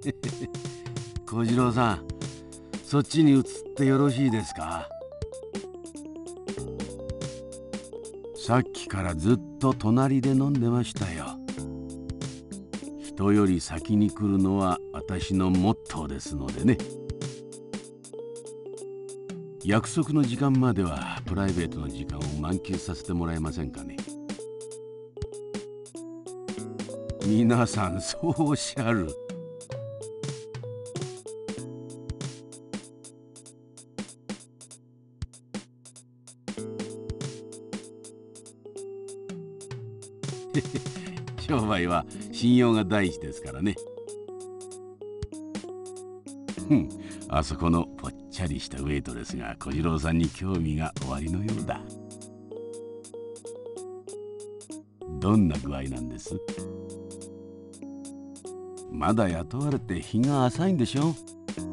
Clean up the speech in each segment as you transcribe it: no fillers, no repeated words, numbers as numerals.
小次郎さん、そっちに移ってよろしいですか？さっきからずっと隣で飲んでましたよ。人より先に来るのは私のモットーですのでね。約束の時間まではプライベートの時間を満喫させてもらえませんかね。皆さんそうおっしゃる。商売は信用が第一ですからね。あそこのぽっちゃりしたウェイトですが、小次郎さんに興味がおありのようだ。どんな具合なんです？まだ雇われて日が浅いんでしょ？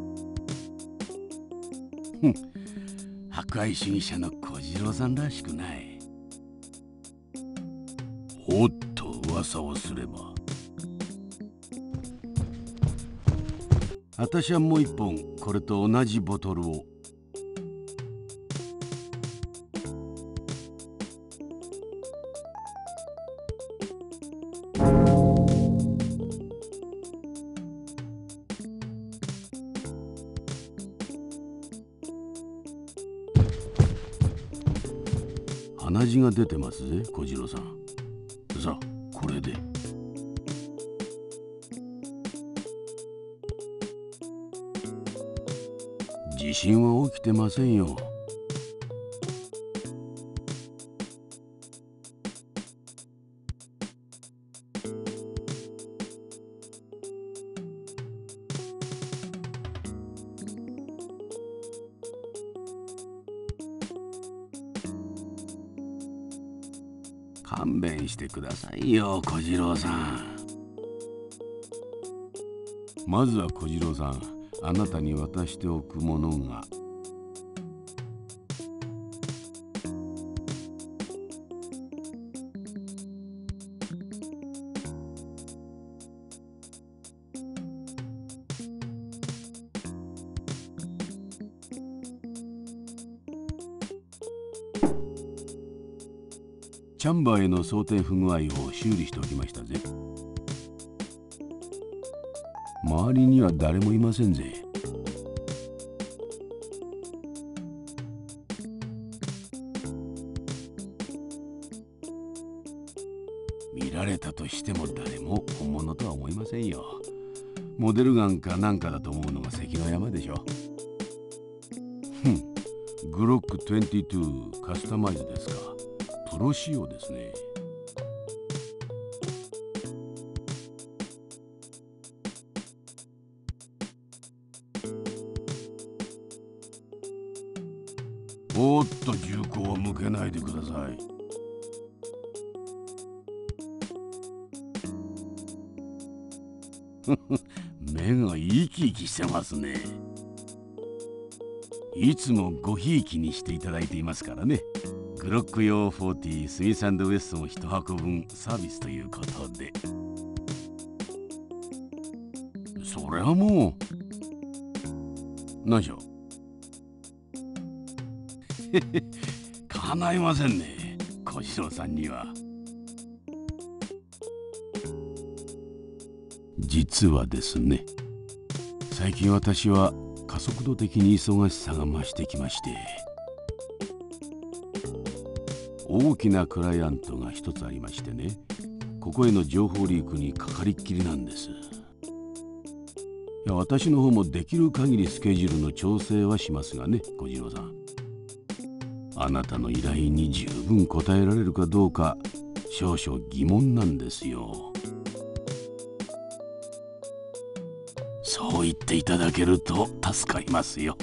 博愛主義者の小次郎さんらしくない。おっと噂をすれば。私はもう一本これと同じボトルを。鼻血が出てますぜ、小次郎さん。さあ、これで。地震は起きてませんよ。勘弁してくださいよ、小次郎さん。まずは小次郎さん、あなたに渡しておくものが。チャンバーへの装填不具合を修理しておきましたぜ。周りには誰もいませんぜ。見られたとしても誰も本物とは思いませんよ。モデルガンかなんかだと思うのが関の山でしょ。グロック22カスタマイズですか。プロ仕様ですね。おっと、銃口は向けないでください。目が生き生きしてますね。いつもごひいきにしていただいていますからね。グロック用40スミス&ウェッソン1箱分サービスということで。それはもう何じゃ。叶いませんね、小次郎さんには。実はですね、最近私は加速度的に忙しさが増してきまして、大きなクライアントが一つありましてね、ここへの情報リークにかかりっきりなんです。いや、私の方もできる限りスケジュールの調整はしますがね、小次郎さん。あなたの依頼に十分応えられるかどうか少々疑問なんですよ。そう言っていただけると助かりますよ。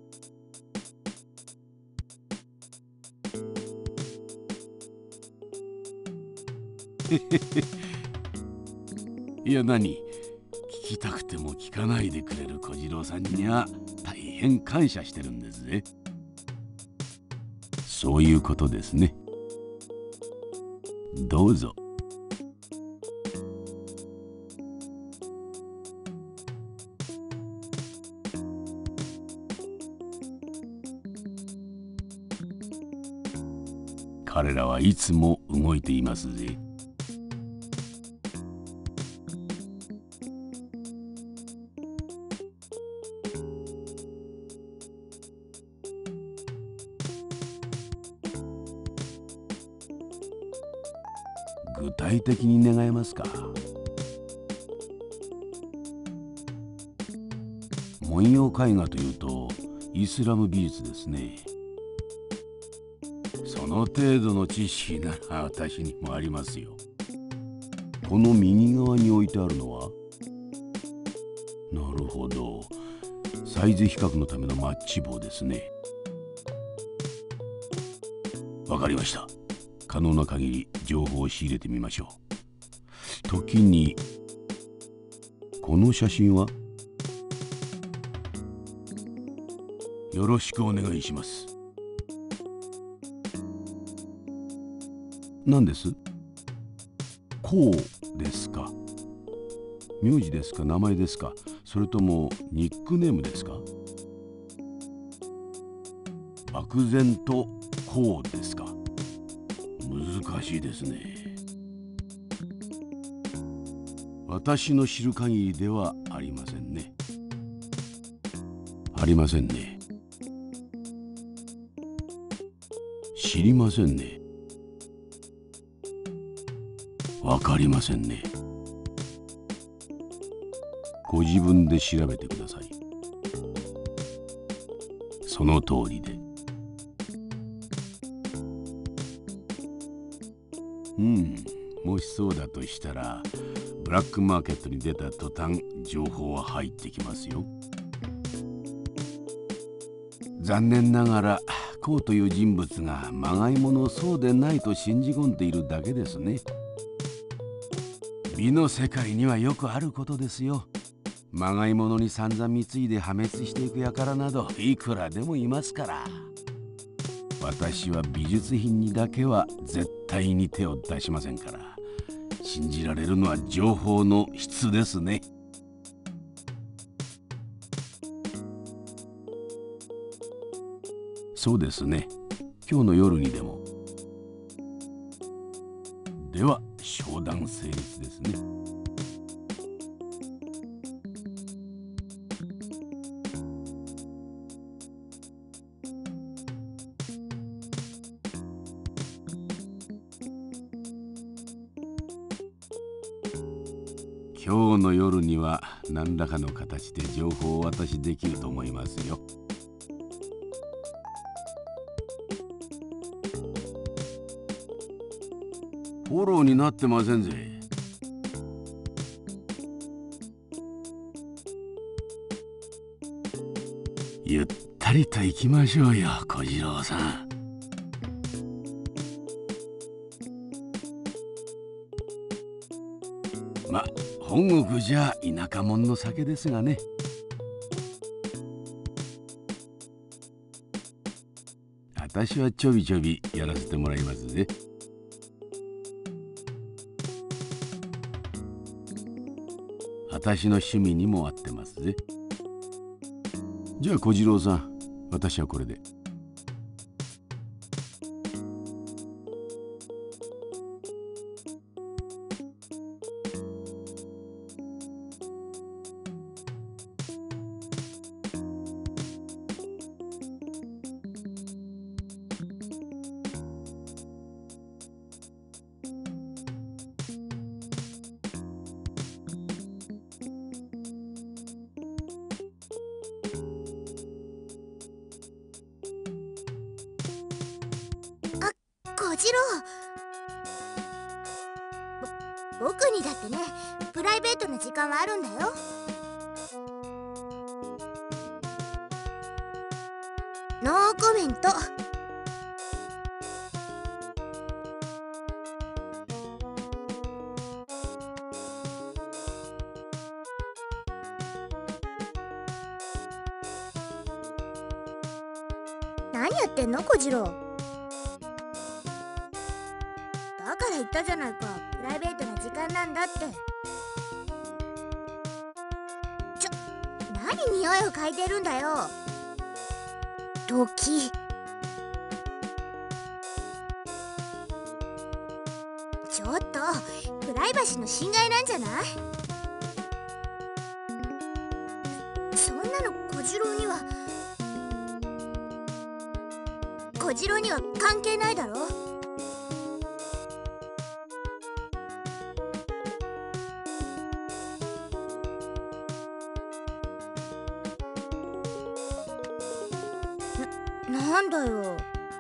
いや、何、聞きたくても聞かないでくれる小次郎さんには大変感謝してるんですね。そういうことですね。どうぞ。 彼らはいつも動いていますぜ。具体的に願えますか？文様絵画というとイスラム美術ですね。その程度の知識なら私にもありますよ。この右側に置いてあるのは、なるほど、サイズ比較のためのマッチ棒ですね。わかりました。可能な限り情報を仕入れてみましょう。時にこの写真はよろしくお願いします。何です？こうですか？名字ですか？名前ですか？それともニックネームですか？漠然とこうですか？難しいですね。私の知る限りではありませんね。ありませんね。知りませんね。わかりませんね。ご自分で調べてください。その通りで。もしそうだとしたら、ブラックマーケットに出た途端、情報は入ってきますよ。残念ながら、こうという人物がまがいものそうでないと信じ込んでいるだけですね。美の世界にはよくあることですよ。まがいものに散々貢いで破滅していく輩などいくらでもいますから。私は美術品にだけは絶対に手を出しませんから。信じられるのは情報の質ですね。そうですね。今日の夜にでも。では商談成立ですね。今日の夜には何らかの形で情報をお渡しできると思いますよ。フォローになってませんぜ。ゆったりと行きましょうよ、小次郎さん。本国じゃ田舎者の酒ですがね。私はちょびちょびやらせてもらいますぜ。私の趣味にも合ってますぜ。じゃあ小次郎さん、私はこれで。 小次郎、僕にだってね、プライベートな時間はあるんだよ。ノーコメント。何やってんの小次郎。だから言ったじゃないか、プライベートな時間なんだって。何匂いを嗅いでるんだよ。 ちょっとプライバシーの侵害なんじゃない？そんなの小次郎には関係ないだろ。なんだよ。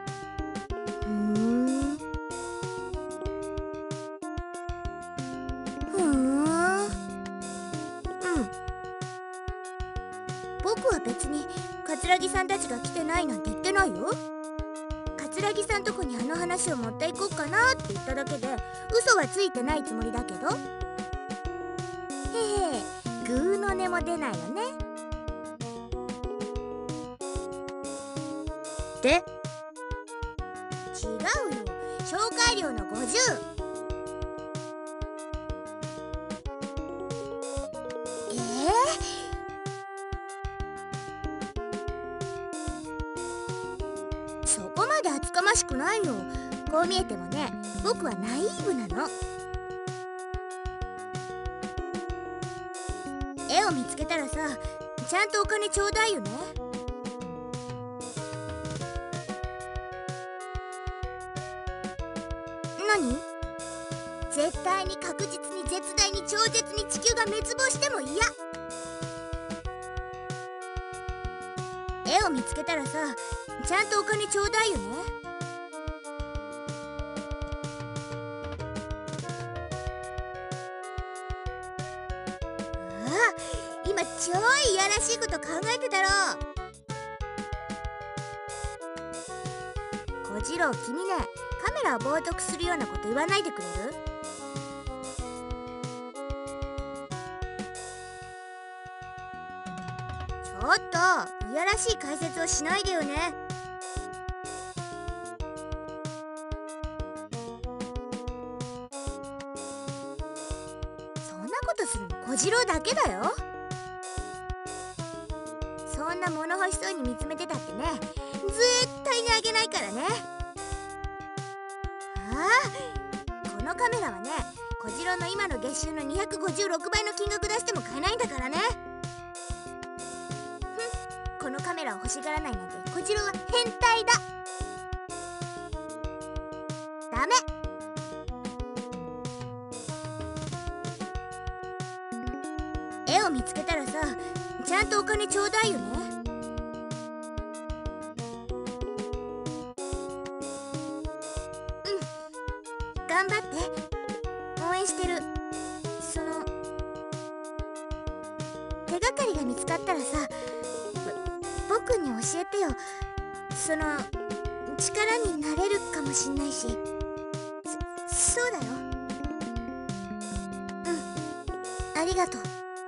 僕は別に桂木さんたちが来てないなんて言ってないよ。桂木さんとこにあの話を持っていこうかなって言っただけで嘘はついてないつもりだけど。へへ、グーの音も出ないよね。で？違うよ、紹介料の50。そこまで厚かましくないよ。こう見えてもね、僕はナイーブなの。絵を見つけたらさ、ちゃんとお金ちょうだいよね。何？絶対に確実に絶大に超絶に地球が滅亡しても嫌。絵を見つけたらさ、ちゃんとお金ちょうだいよね。今超いやらしいこと考えてたろ。小次郎、君ね、カメラを冒涜するようなこと言わないでくれる？ちょっといやらしい解説をしないでよね。そんなことするの小次郎だけだよ。そんな物欲しそうに見つめてたってね、絶対にあげないからね。このカメラはね、小次郎の今の月収の256倍の金額出しても買えないんだからね。このカメラを欲しがらないなんて小次郎は変態だ。ダメ。絵を見つけたらさ、ちゃんとお金ちょうだいよね。頑張って、応援してる。その手がかりが見つかったらさ、僕に教えてよ。その力になれるかもしんないし。そうだよ。ありがとう。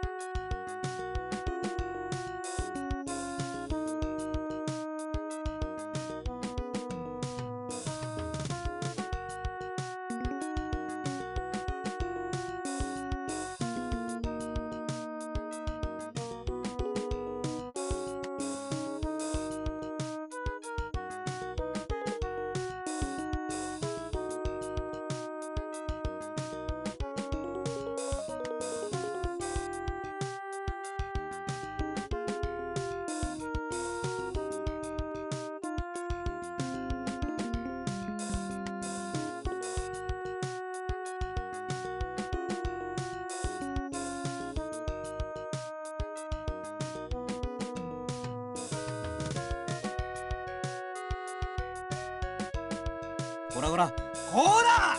ほらほら、ほら！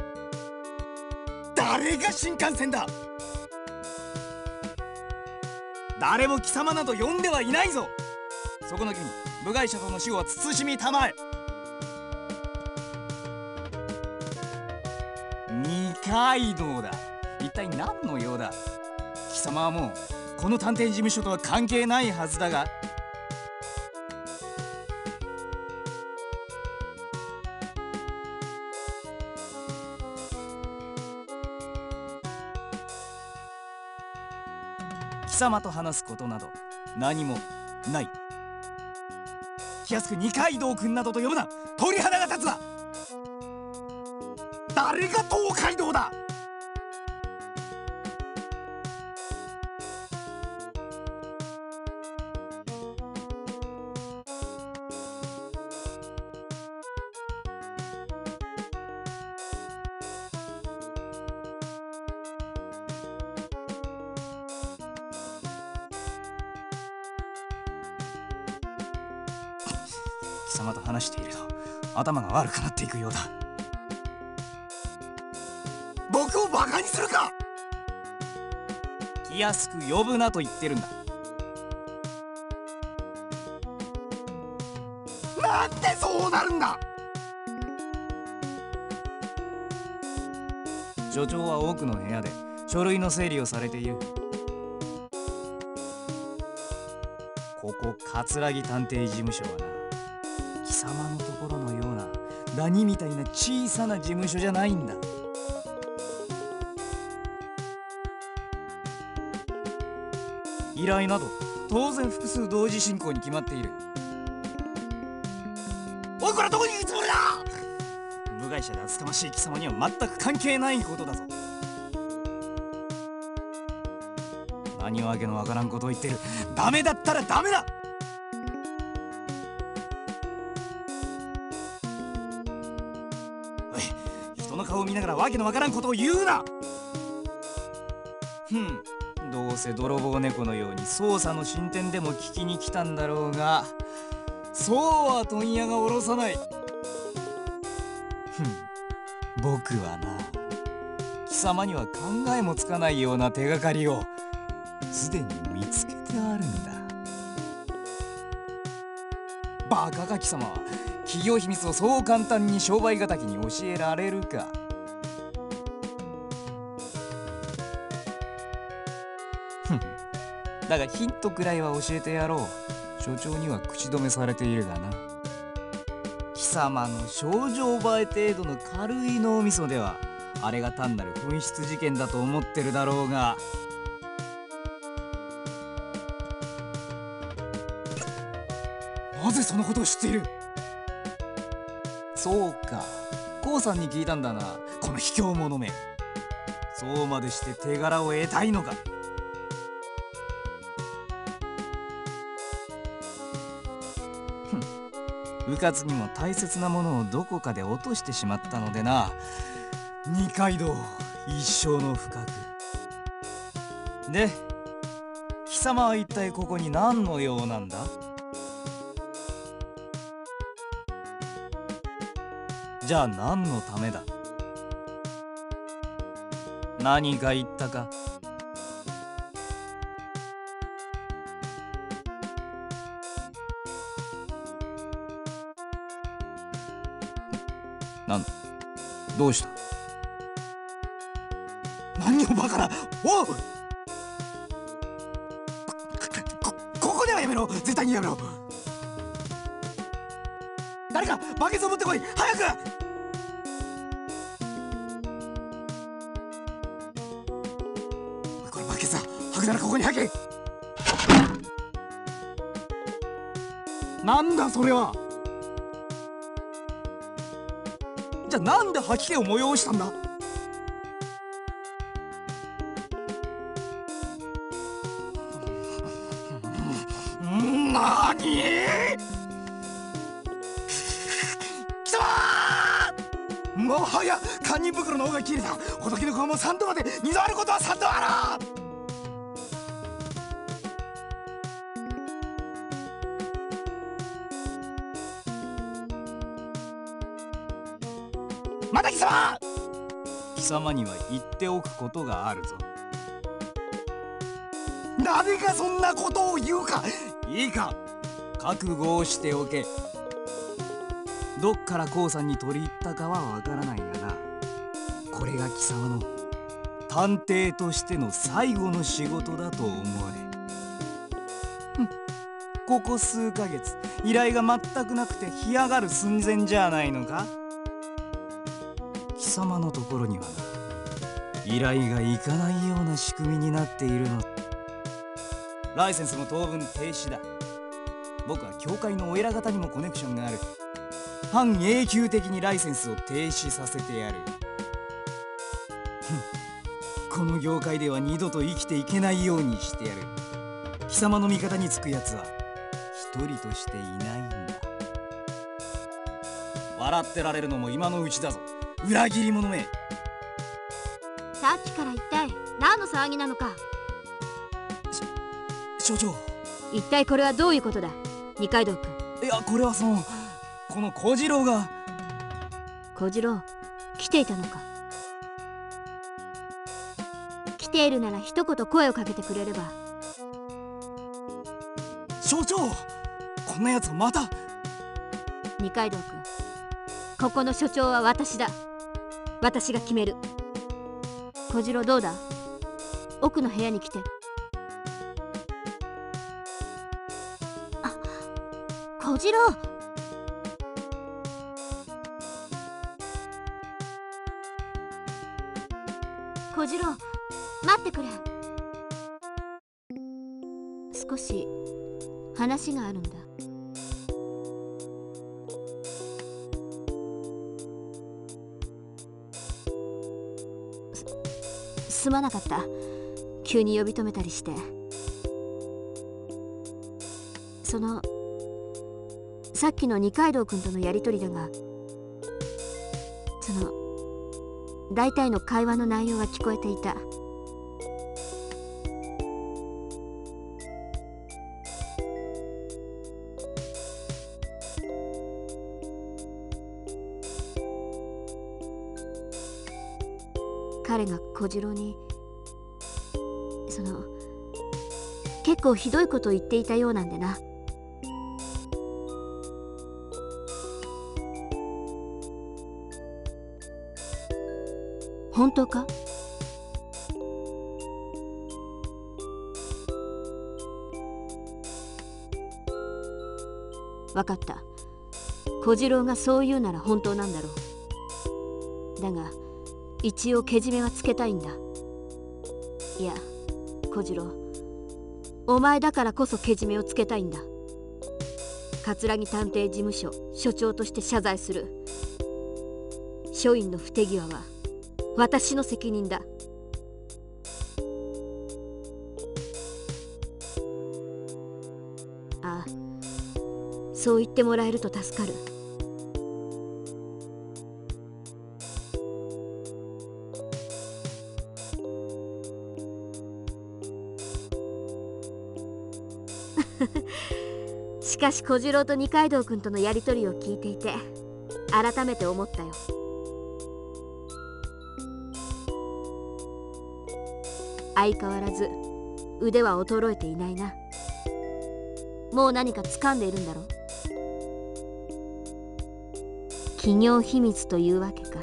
誰が新幹線だ！誰も貴様など呼んではいないぞ。そこの君、部外者との死後は慎みたまえ。二階堂だ。一体何の用だ。貴様はもうこの探偵事務所とは関係ないはずだが。貴様と話すことなど何もない。気安く二階堂君などと呼ぶな。鳥肌が立つわ。 誰が東海道だ。貴様と話していると頭が悪くなっていくようだ。僕をバカにするか。気安く呼ぶなと言ってるんだ。なんでそうなるんだ。所長は奥の部屋で書類の整理をされている。ここ桂木探偵事務所はな、貴様のところのようなダニみたいな小さな事務所じゃないんだ。依頼など当然複数同時進行に決まっている。おい、これはどこに行くつもりだ。部外者で厚かましい貴様には全く関係ないことだぞ。何わけのわからんことを言ってる。ダメだったらダメだ。おい、人の顔を見ながらわけのわからんことを言うな。どうせ泥棒猫のように捜査の進展でも聞きに来たんだろうが、そうは問屋が下ろさない。僕はな、貴様には考えもつかないような手がかりをすでに見つけてあるんだ。バカか貴様は。企業秘密をそう簡単に商売敵に教えられるか。だがヒントくらいは教えてやろう。所長には口止めされているがな。貴様の症状映え程度の軽い脳みそではあれが単なる紛失事件だと思ってるだろうが、なぜそのことを知っている。そうか、コウさんに聞いたんだな、この卑怯者め。そうまでして手柄を得たいのか。うかつにも大切なものをどこかで落としてしまったのでな。二階堂一生の不覚で、貴様は一体ここに何の用なんだ。じゃあ何のためだ。何か言ったか。なんだ、どうした。何をバカな。おう、ここではやめろ。絶対にやめろ。誰かバケツを持ってこい、早く。これバケツだ。吐くならここに吐け。なんだそれは。じゃあなんで吐き気を催したんだ。なに。貴様、もはや堪忍袋の尾が切れた。仏の顔も3度まで、2度あることは3度ある。また貴様。貴様には言っておくことがあるぞ。誰がそんなことを言うか。いいか、覚悟をしておけ。どっからコウさんに取り入ったかはわからないがな、これが貴様の探偵としての最後の仕事だと思われ。ここ数ヶ月依頼が全くなくて干上がる寸前じゃないのか。貴様のところにはな、依頼がいかないような仕組みになっているの。ライセンスも当分停止だ。僕は教会のお偉方にもコネクションがある。半永久的にライセンスを停止させてやる。 この業界では二度と生きていけないようにしてやる。貴様の味方につくやつは一人としていないんだ。笑ってられるのも今のうちだぞ、裏切り者め。 さっきから一体何の騒ぎなのか。 所長。 一体これはどういうことだ、二階堂君。 いや、これはこの小次郎が。 小次郎、来ていたのか。来ているなら一言声をかけてくれれば。 所長、こんなやつをまた。 二階堂君、ここの所長は私だ。私が決める。小次郎、どうだ、奥の部屋に来て。あ、小次郎。小次郎、待ってくれ。少し話があるんだ。すまなかった、急に呼び止めたりして。さっきの二階堂君とのやりとりだが、大体の会話の内容は聞こえていた。彼が小次郎に結構ひどいことを言っていたようなんでな。本当か？分かった。小次郎がそう言うなら本当なんだろう。だが一応けじめはつけたいんだ。いや、小次郎、お前だからこそけじめをつけたいんだ。葛城探偵事務所所長として謝罪する。署員の不手際は私の責任だ。ああ、そう言ってもらえると助かる。しかし小次郎と二階堂君とのやりとりを聞いていて改めて思ったよ。相変わらず腕は衰えていないな。もう何か掴んでいるんだろう。企業秘密というわけか。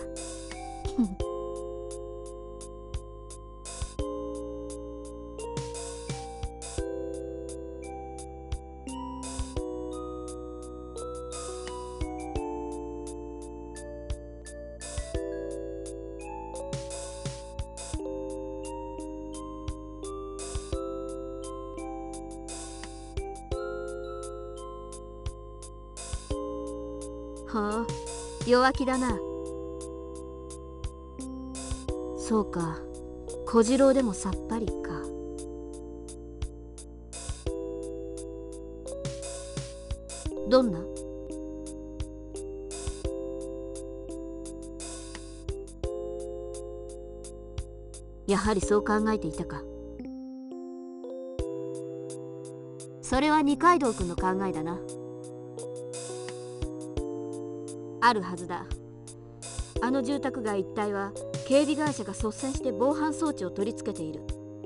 はあ、弱気だな。そうか、小次郎でもさっぱりか。どんな？やはりそう考えていたか。それは二階堂君の考えだな。あるはずだ。あの住宅街一帯は警備会社が率先して防犯装置を取り付けている。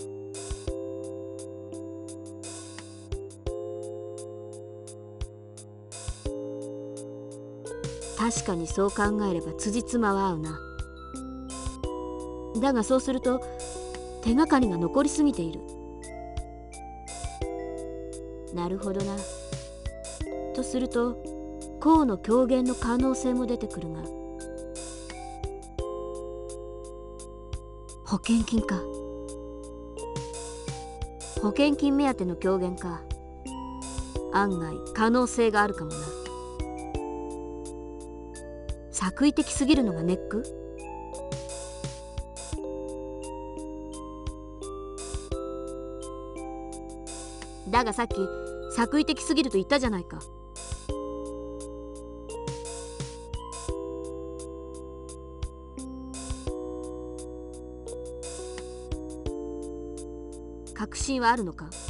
確かにそう考えれば辻褄は合うな。だがそうすると手がかりが残りすぎている。なるほどな。とすると河野狂言の可能性も出てくるが、保険金か。保険金目当ての狂言か。案外可能性があるかもな。作為的すぎるのがネック。 だがさっき作為的すぎると言ったじゃないか。確信はあるのか？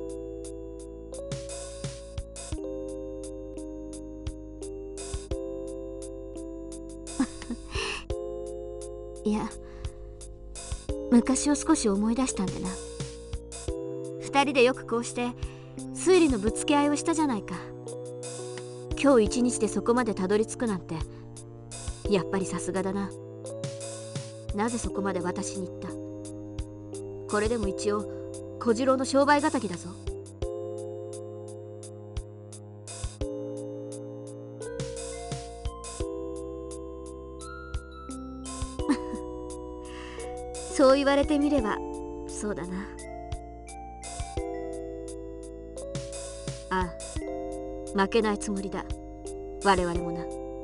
いや、昔を少し思い出したんでな。二人でよくこうして推理のぶつけ合いをしたじゃないか。今日一日でそこまでたどり着くなんてやっぱりさすがだな。なぜそこまで私に言った？これでも一応小次郎の商売敵だぞ。そう言われてみればそうだな。ああ、負けないつもりだ、我々もな。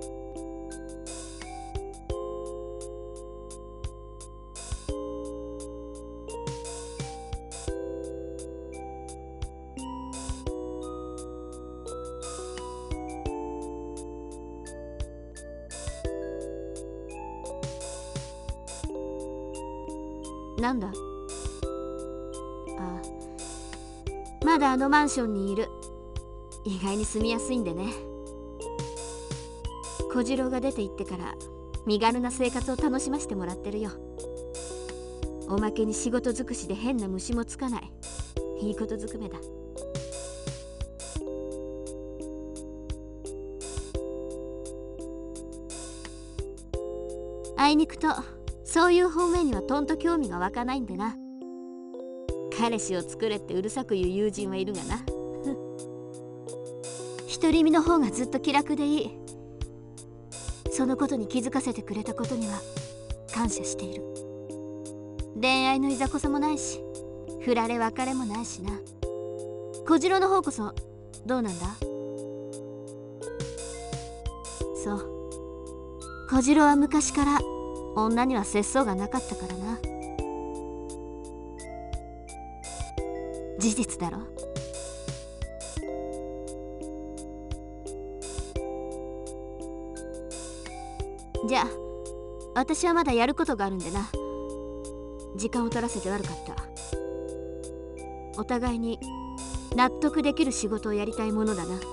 なんだ？ああ、まだあのマンションにいる。意外に住みやすいんでね。小次郎が出て行ってから身軽な生活を楽しませてもらってるよ。おまけに仕事尽くしで変な虫もつかない。いいことずくめだ。あいにくとそういう方面にはとんと興味が湧かないんでな。彼氏を作れってうるさく言う友人はいるがな。独り身の方がずっと気楽でいい。そのことに気づかせてくれたことには感謝している。恋愛のいざこざもないし、振られ別れもないしな。小次郎の方こそどうなんだ？そう、小次郎は昔から女には節操がなかったからな。事実だろ。じゃあ私はまだやることがあるんでな。時間を取らせて悪かった。お互いに納得できる仕事をやりたいものだな。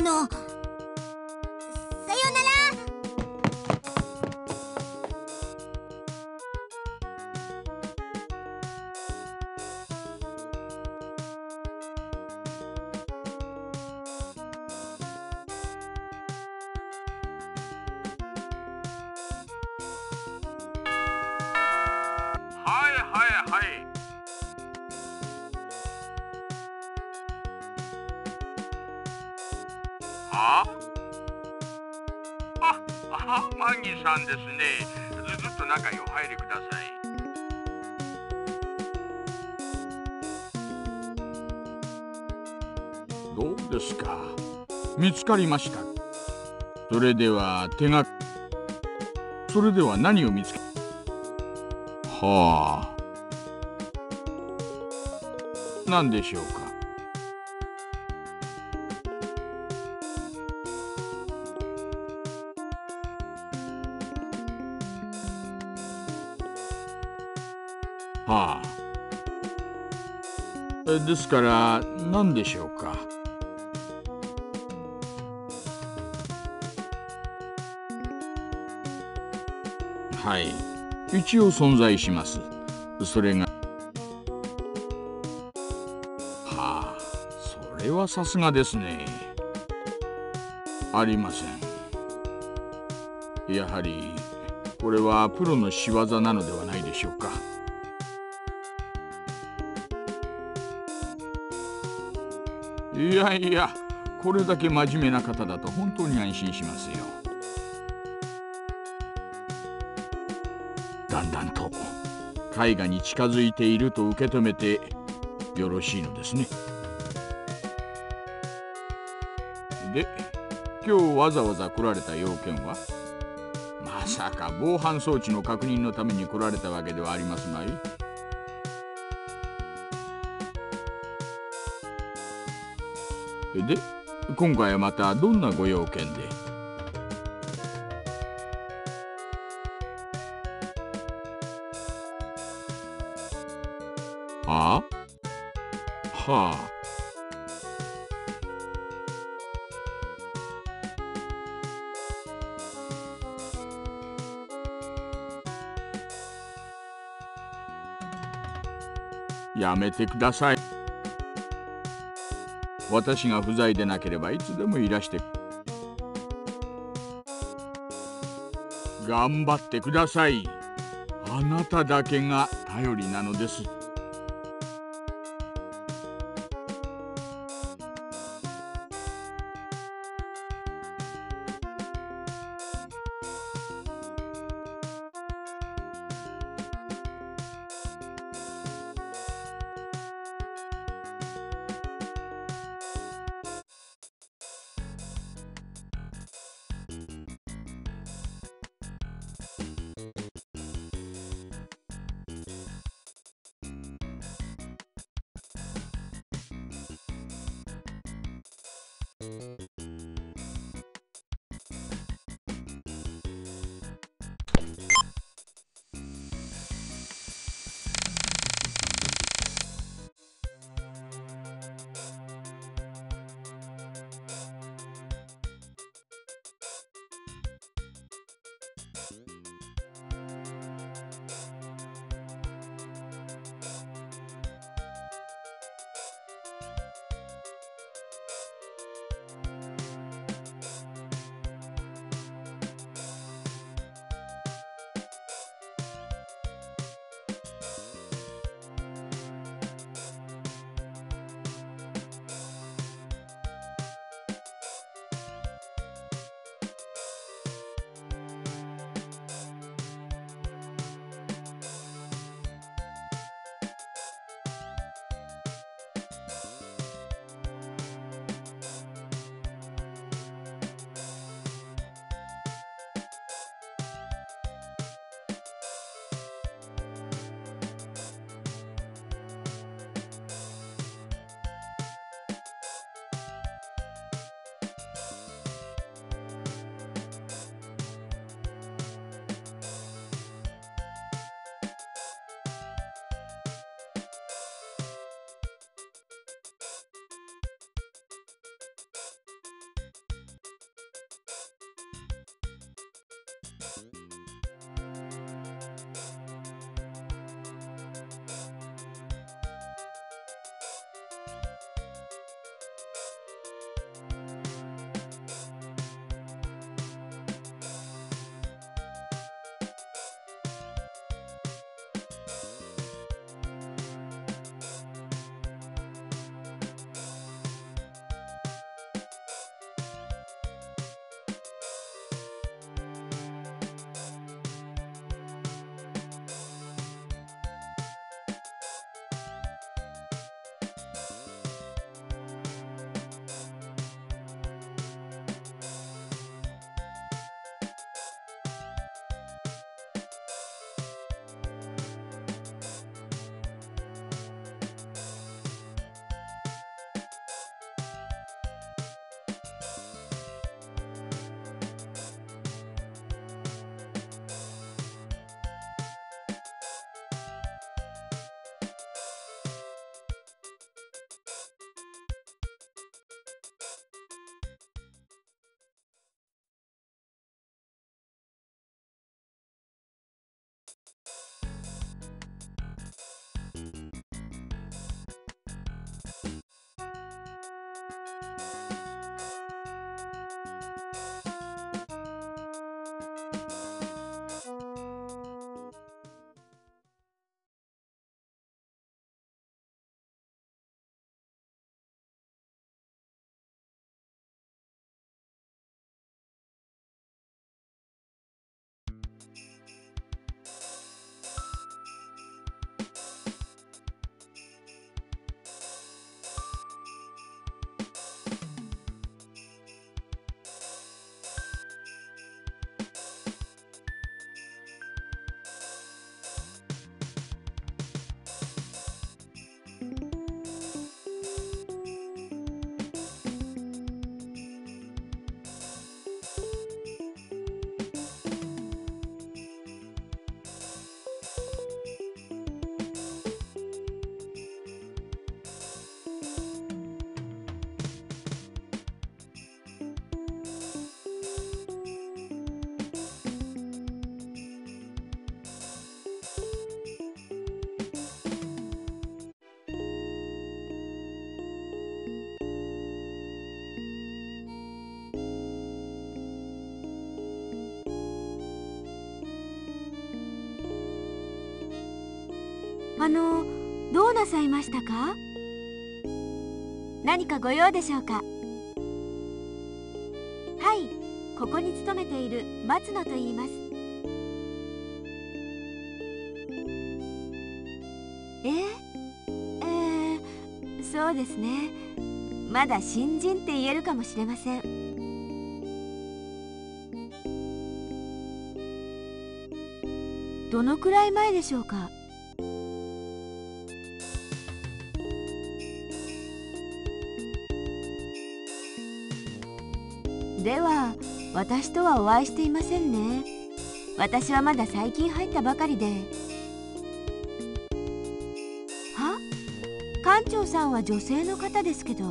の。さよなら。 はいはいはい。あマギさんですね。ずっと中へお入りください。 どうですか。見つかりました。それでは何を見つけ。はあ。何でしょうか。はあ。ですから何でしょうか。はい、一応存在します。それが。はあ、それはさすがですね。ありません。やはりこれはプロの仕業なのではないでしょうか。いやいや、これだけ真面目な方だと本当に安心しますよ。だんだんと絵画に近づいていると受け止めてよろしいのですね。で、今日わざわざ来られた用件は？まさか防犯装置の確認のために来られたわけではありますまい。で、今回はまたどんなご用件で？はあ。やめてください。私が不在でなければいつでもいらして。頑張ってください。あなただけが頼りなのです。 どうなさいましたか？何かご用でしょうか？はい、ここに勤めている松野と言います。そうですね。まだ新人って言えるかもしれません。どのくらい前でしょうか？では私とはお会いしていませんね。私はまだ最近入ったばかりで。は？館長さんは女性の方ですけど。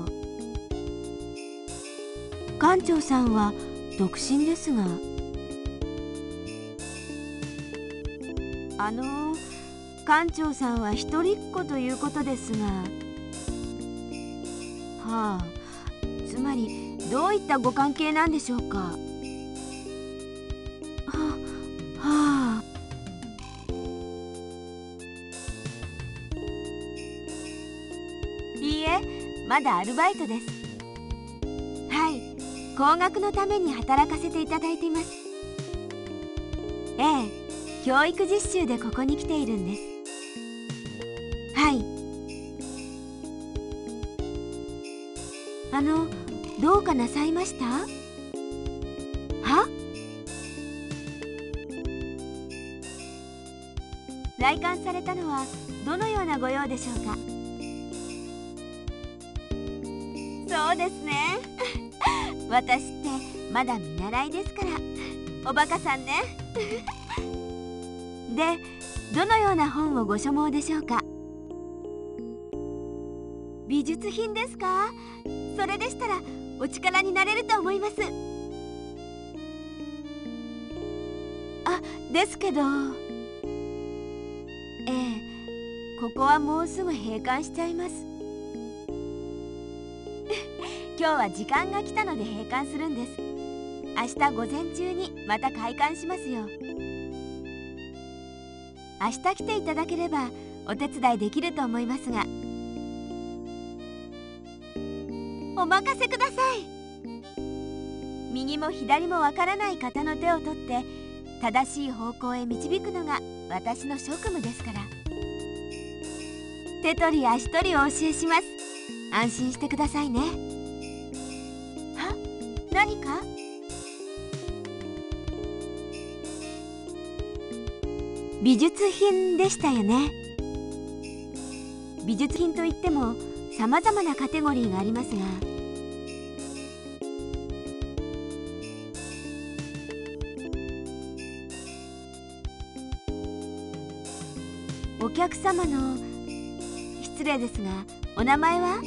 館長さんは独身ですが。館長さんは一人っ子ということですが。はあ、つまりどういったご関係なんでしょうか？いいえ、まだアルバイトです。はい、高額のために働かせていただいています。ええ、教育実習でここに来ているんです。はい。どうかなさいました？は？来館されたのはどのようなご用でしょうか？そうですね。私ってまだ見習いですから、おバカさんね。で、どのような本をご所望でしょうか？美術品ですか？それでしたらお力になれると思います。ですけど、ここはもうすぐ閉館しちゃいます。今日は時間が来たので閉館するんです。明日午前中にまた開館しますよ。明日来ていただければお手伝いできると思いますが。お任せください。右も左もわからない方の手を取って正しい方向へ導くのが私の職務ですから。手取り足取りお教えします。安心してくださいね。何か？美術品でしたよね。美術品といってもさまざまなカテゴリーがありますが、お客様の失礼ですがお名前は？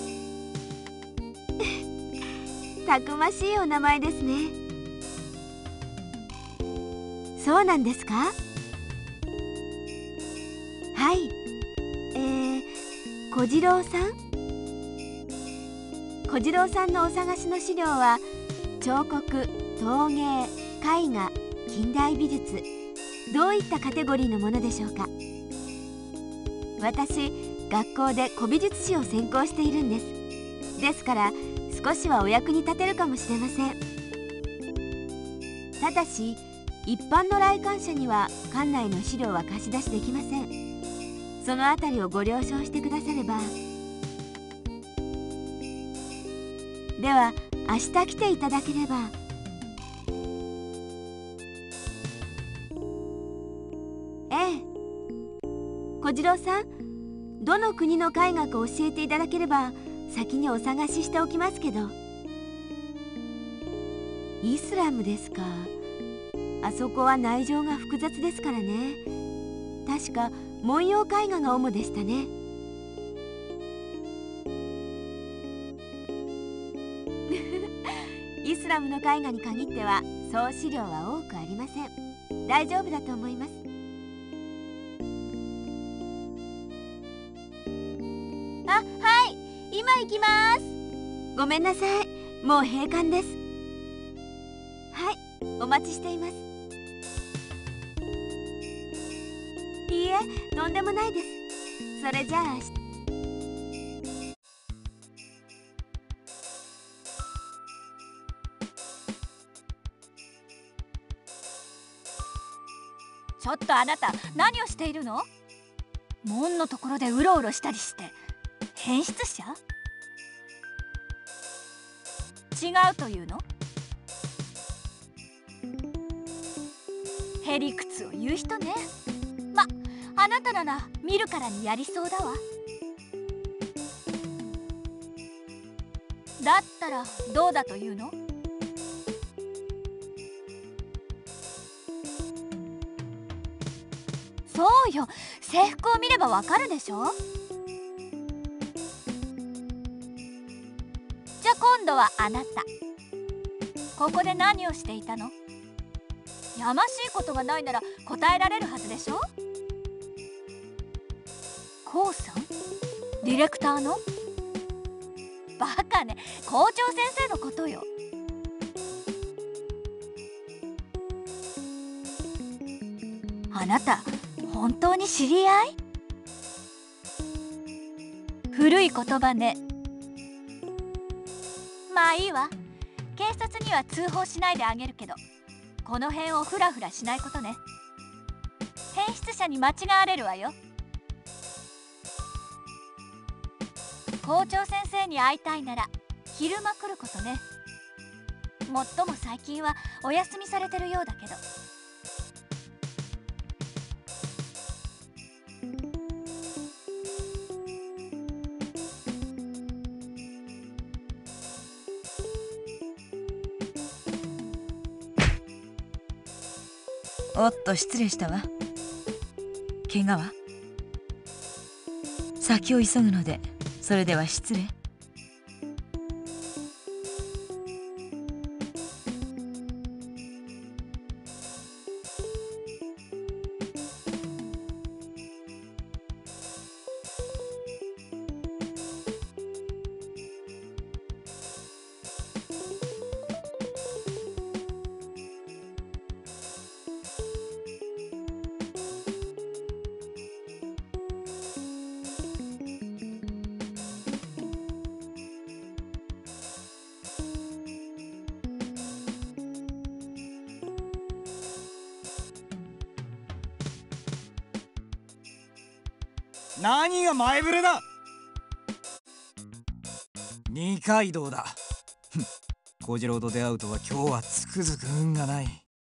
たくましいお名前ですね。そうなんですか？はい、小次郎さん？小次郎さんのお探しの資料は彫刻、陶芸、絵画、近代美術、どういったカテゴリーのものでしょうか？私、学校で古美術史を専攻しているんです。ですから少しはお役に立てるかもしれません。ただし一般の来館者には館内の資料は貸し出しできません。そのあたりをご了承してくだされば。では明日来ていただければ。小次郎さん、どの国の絵画か教えていただければ先にお探ししておきますけど。イスラムですか。あそこは内情が複雑ですからね。確か文様絵画が主でしたね。イスラムの絵画に限っては総資料は多くありません。大丈夫だと思います。はい、今行きます。ごめんなさい、もう閉館です。はい、お待ちしています。いいえ、とんでもないです。 それじゃあちょっとあなた何をしているの？門のところでうろうろしたりして変質者？違うというの？へりくつを言う人ね。ま、あなたなら見るからにやりそうだわ。だったらどうだというの？そうよ、制服を見ればわかるでしょ。じゃあ今度はあなた、ここで何をしていたの？やましいことがないなら答えられるはずでしょ。こうさん、ディレクターの？バカね、校長先生のことよ。あなた本当に知り合い？古い言葉ね。まあいいわ、警察には通報しないであげるけど、この辺をフラフラしないことね。変質者に間違われるわよ。校長先生に会いたいなら昼間来ることね。もっとも最近はお休みされてるようだけど。 おっと失礼したわ。怪我は？先を急ぐので、それでは失礼。 何が前触れだ。二階堂だ。小次郎と出会うとは今日はつくづく運がない。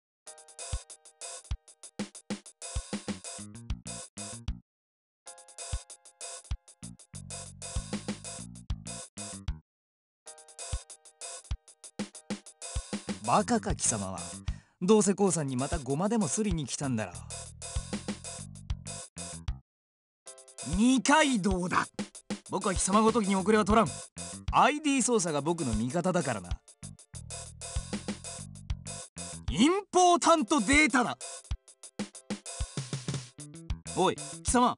バカか貴様は。どうせこうさんにまたゴマでもすりに来たんだろう。二階堂だ。僕は貴様ごときに遅れは取らん。ID 操作が僕の味方だからな。インポータントデータだ。おい貴様、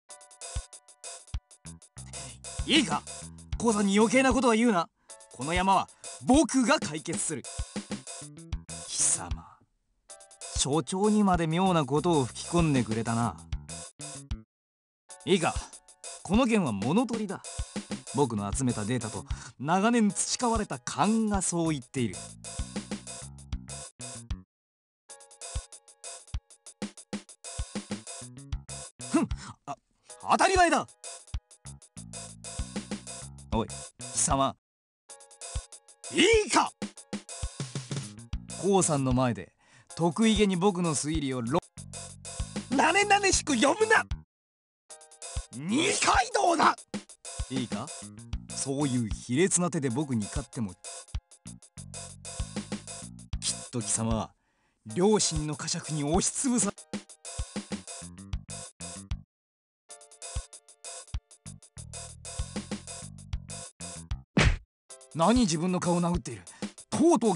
いいか、コウさんに余計なことは言うな。この山は僕が解決する。貴様、所長にまで妙なことを吹き込んでくれたな。いいか、この件は物取りだ。僕の集めたデータと長年培われた勘がそう言っている。当たり前だ。おい貴様、いいか、コウさんの前で得意げに僕の推理をなねなねしく読むな。二階堂だ。いいか、そういう卑劣な手で僕に勝ってもきっと貴様は両親の呵責に押しつぶさ。何自分の顔を殴っている。とうとう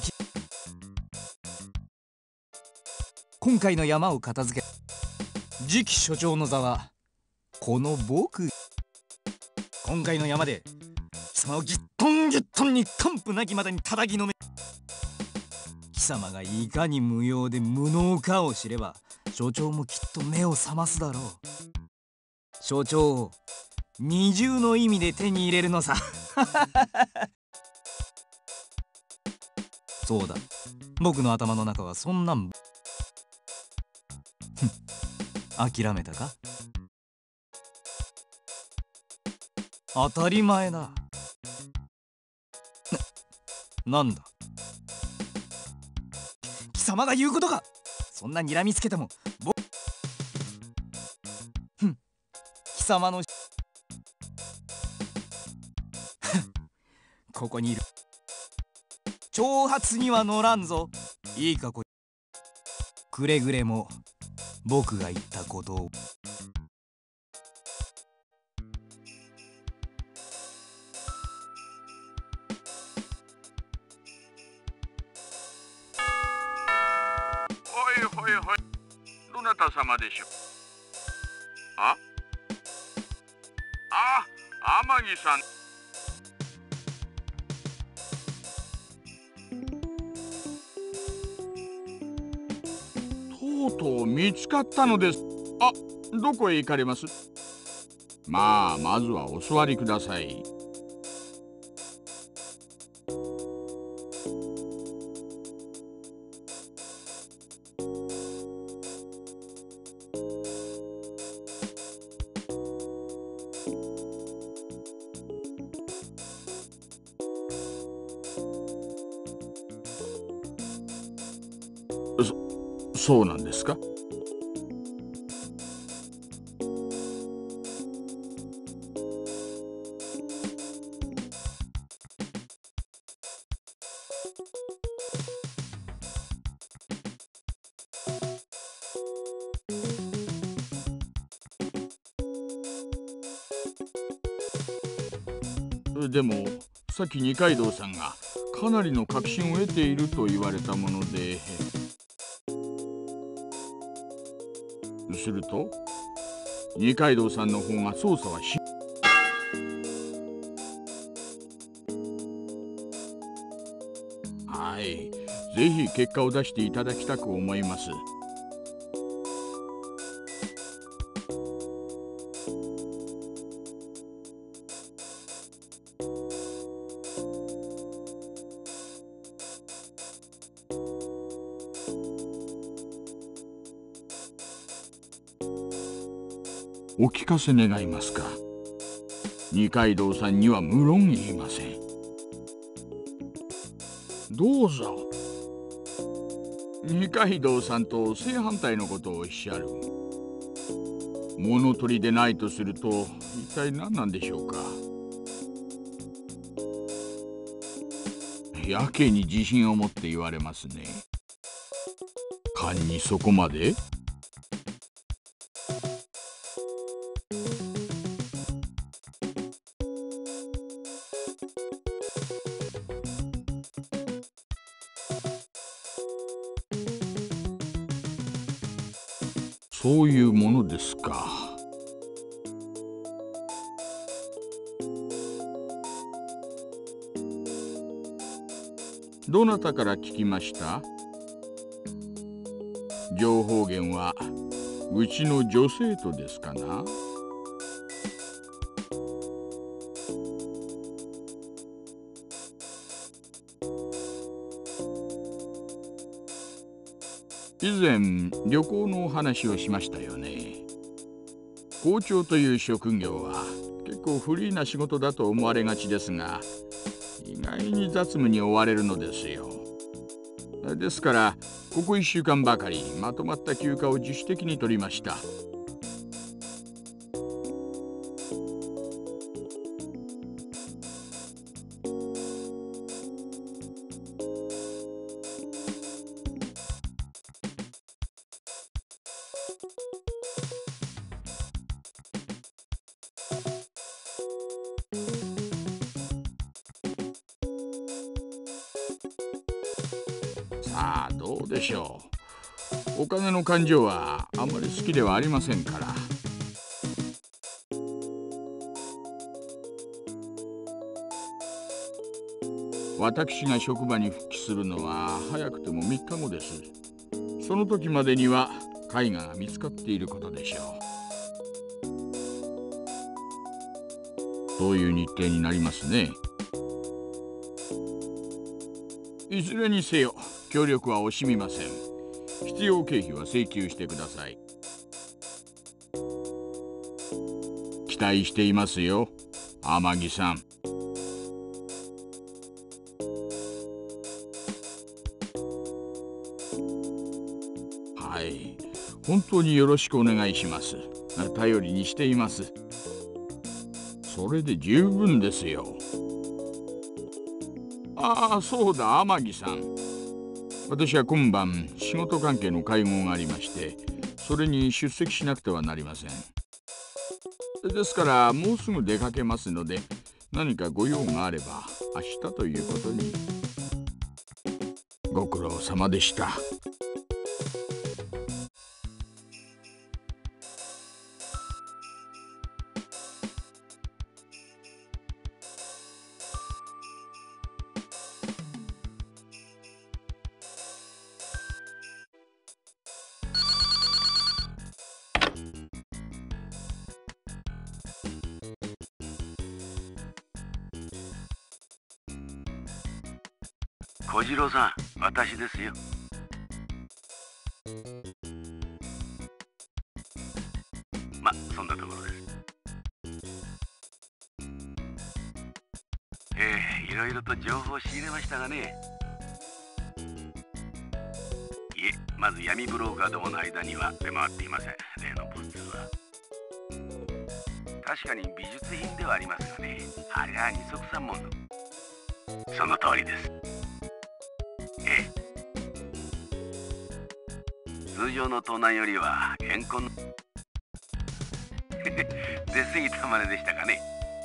今回の山を片付け、次期所長の座はこの僕。今回の山で貴様をギットンギットンに完膚なきまでに叩きのめ、貴様がいかに無用で無能かを知れば所長もきっと目を覚ますだろう。 所長、二重の意味で手に入れるのさ。そうだ、僕の頭の中はそんなん諦めたか？当たり前だ。なんだ、貴様が言うことか。そんな睨みつけても貴様のここにいる挑発には乗らんぞ。いいか、くれぐれも僕が言ったことを。 ほい、どなた様でしょう？天城さん。 とうとう見つかったのです。どこへ行かれます？まずはお座りください。そうなんですか？でもさっき二階堂さんがかなりの確信を得ていると言われたもので。すると二階堂さんの方が捜査ははい、ぜひ結果を出していただきたく思います。お聞かせ願いますか？二階堂さんには無論言いません。どうぞ。二階堂さんと正反対のことをおっしゃる。物取りでないとすると一体何なんでしょうか？やけに自信を持って言われますね。勘にそこまで？そういうものですか。どなたから聞きました？情報源はうちの女生徒ですかな？以前旅行のお話をしましたよね。校長という職業は結構フリーな仕事だと思われがちですが、意外に雑務に追われるのですよ。ですからここ1週間ばかりまとまった休暇を自主的に取りました。さあどうでしょう。お金の勘定はあまり好きではありませんから。私が職場に復帰するのは早くても3日後です。その時までには絵画が見つかっていることでしょう。 そういう日程になりますね。いずれにせよ協力は惜しみません。必要経費は請求してください。期待していますよ、天城さん。はい、本当によろしくお願いします。頼りにしています。それで十分ですよ。ああ、そうだ、天城さん。私は今晩仕事関係の会合がありまして、それに出席しなくてはなりません。ですからもうすぐ出かけますので、何かご用があれば明日ということに。ご苦労様でした。 小次郎さん、私ですよ。そんなところです。いろいろと情報を仕入れましたがね。いえ、まず闇ブローカーどもの間には出回っていません、例の物質は。確かに美術品ではありますがね、あれは二足三門の。その通りです。通常の盗難よりは怨恨の出過ぎた真似でしたかね。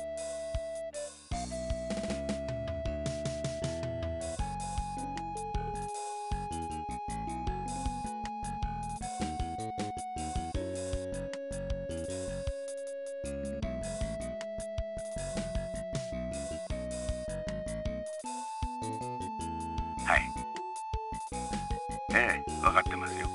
はい。分かってますよ。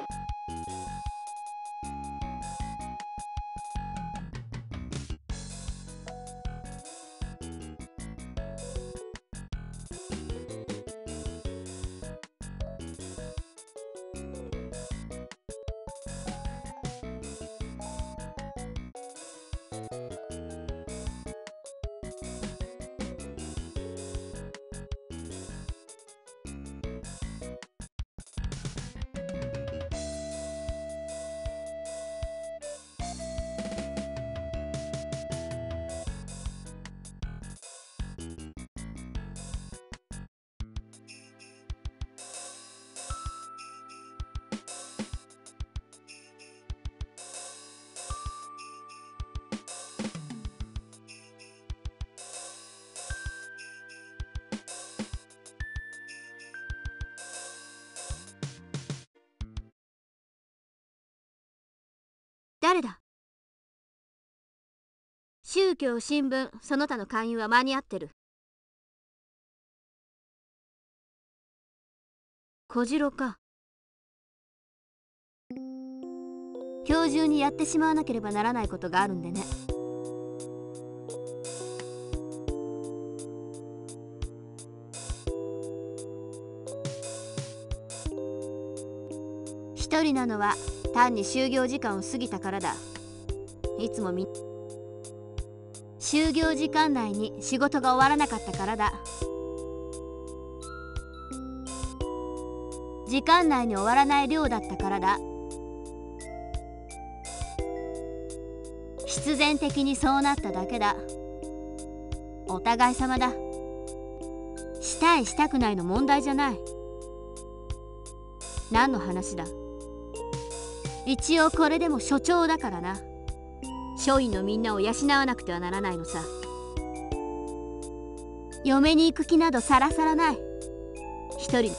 誰だ？宗教、新聞、その他の勧誘は間に合ってる。小次郎か。今日中にやってしまわなければならないことがあるんでね。一人なのは単に就業時間を過ぎたからだ。いつも就業時間内に仕事が終わらなかったからだ。時間内に終わらない量だったからだ。必然的にそうなっただけだ。お互い様だ。したいしたくないの問題じゃない。何の話だ？一応これでも所長だからな。署員のみんなを養わなくてはならないのさ。嫁に行く気などさらさらない。一人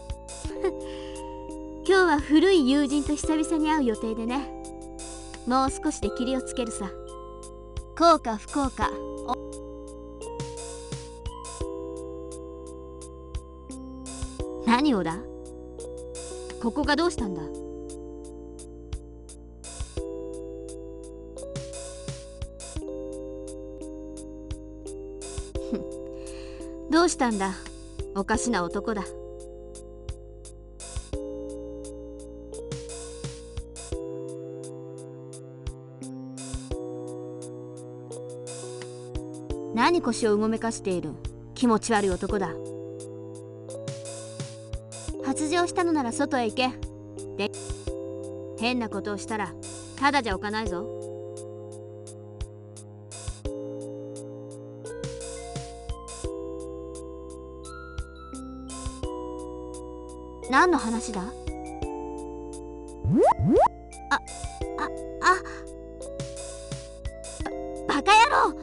今日は古い友人と久々に会う予定でね。もう少しで霧をつけるさ。幸か不幸か。何をだ？ここがどうしたんだ？ どうしたんだ。おかしな男だ。何腰をうごめかしている。気持ち悪い男だ。発情したのなら外へ行け。で、変なことをしたらただじゃおかないぞ。何の話だ。バカ野郎。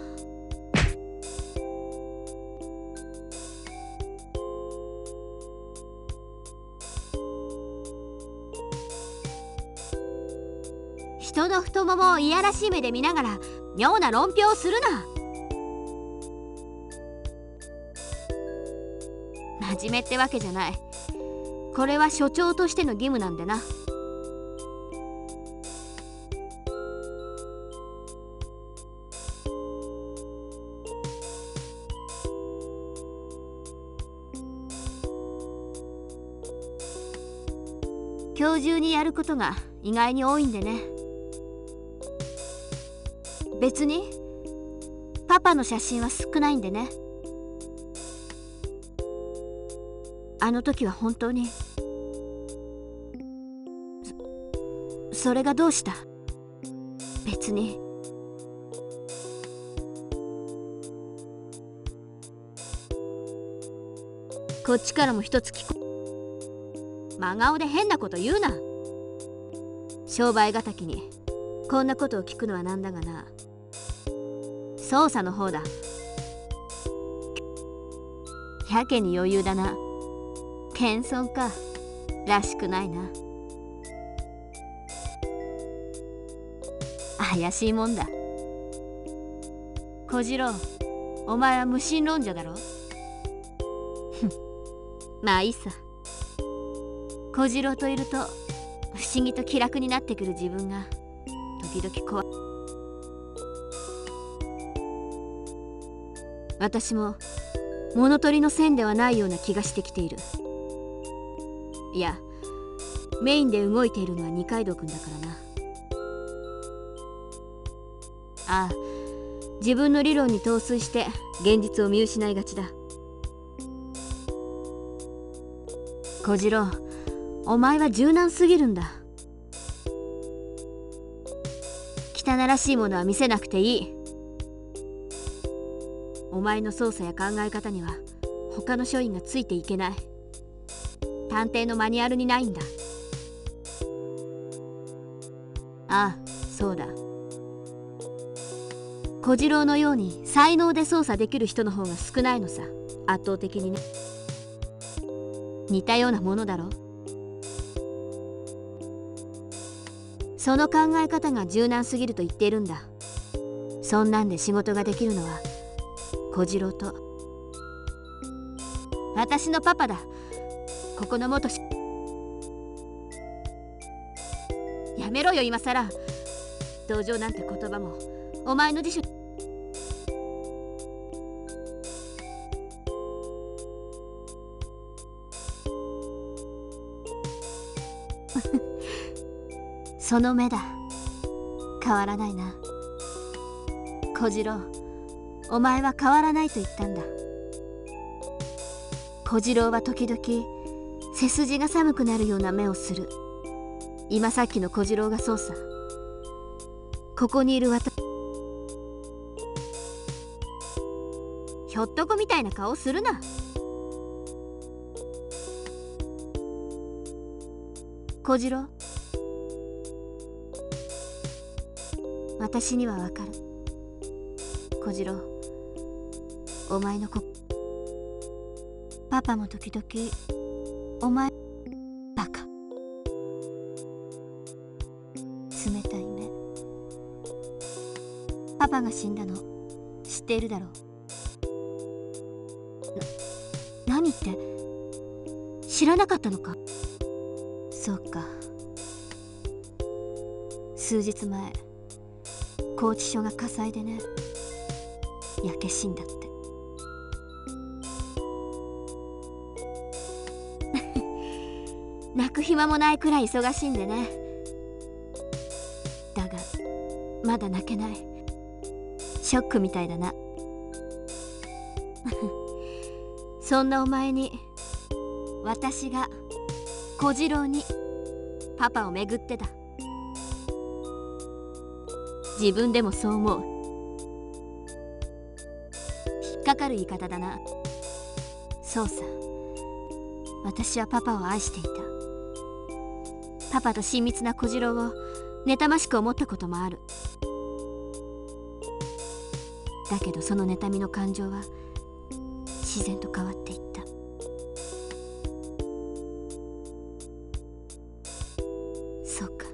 人の太ももをいやらしい目で見ながら妙な論評をするな。真面目ってわけじゃない。これは所長としての義務なんでな。今日中にやることが意外に多いんでね。別にパパの写真は少ないんでね。あの時は本当にそれがどうした。別に。こっちからも一つ聞こ。真顔で変なこと言うな。商売敵にこんなことを聞くのはなんだがな。捜査の方だ。やけに余裕だな。謙遜からしくないな。怪しいもんだ。小次郎、お前は無神論者だろ。まあいいさ。小次郎といると不思議と気楽になってくる自分が時々怖い。私も物取りの線ではないような気がしてきている。いや、メインで動いているのは二階堂君だからな。ああ、自分の理論に陶酔して現実を見失いがちだ。小次郎、お前は柔軟すぎるんだ。汚らしいものは見せなくていい。お前の操作や考え方には他の署員がついていけない。探偵のマニュアルにないんだ。ああ、そうだ。小次郎のように才能で操作できる人の方が少ないのさ。圧倒的にね。似たようなものだろ。その考え方が柔軟すぎると言っているんだ。そんなんで仕事ができるのは小次郎と私のパパだ。ここの元やめろよ今さら。同情なんて言葉もお前の辞書。その目だ。変わらないな。小次郎、お前は変わらないと言ったんだ。小次郎は時々背筋が寒くなるような目をする。今さっきの小次郎がそうさ。ここにいる私、ひょっとこみたいな顔するな。小次郎、私にはわかる。小次郎、お前のパパも時々お前バカ。冷たい目。パパが死んだの知っているだろう。何って知らなかったのか。そうか。数日前拘置所が火災でね、焼け死んだって。 泣く暇もないくらい忙しいんでね。だがまだ泣けない。ショックみたいだな。そんなお前に私が小次郎にパパを巡ってた。自分でもそう思う。引っかかる言い方だな。そうさ、私はパパを愛していた。パパと親密な小次郎を妬ましく思ったこともある。だけどその妬みの感情は自然と変わっていった。そうか。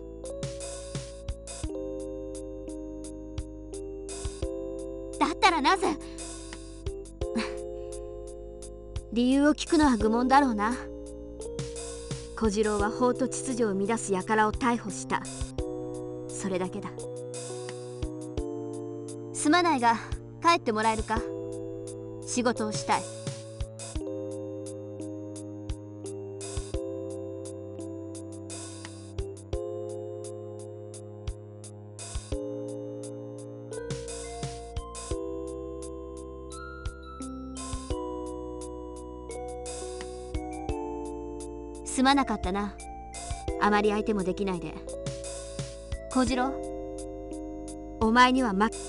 だったらなぜ？理由を聞くのは愚問だろうな。小次郎は法と秩序を乱す輩を逮捕した。それだけだ。すまないが帰ってもらえるか。仕事をしたい。すまなかったな。あまり相手もできないで。小次郎、お前には真っ